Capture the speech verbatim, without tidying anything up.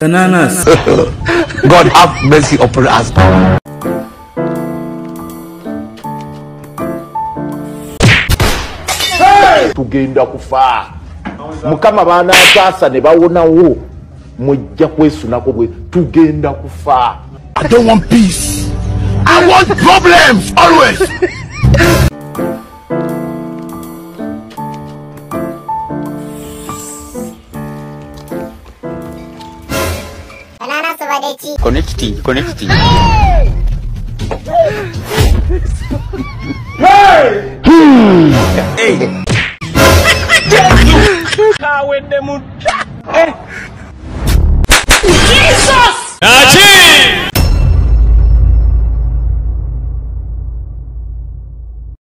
Bananas. God have mercy upon us. Hey! Tugenda kufa. Mukama bana sasa ne bawona wo. Mujja kwesunako bwe tugenda kufa. I don't want peace. I want problems always. Connecting, connecting. Hey! Hey! Jesus!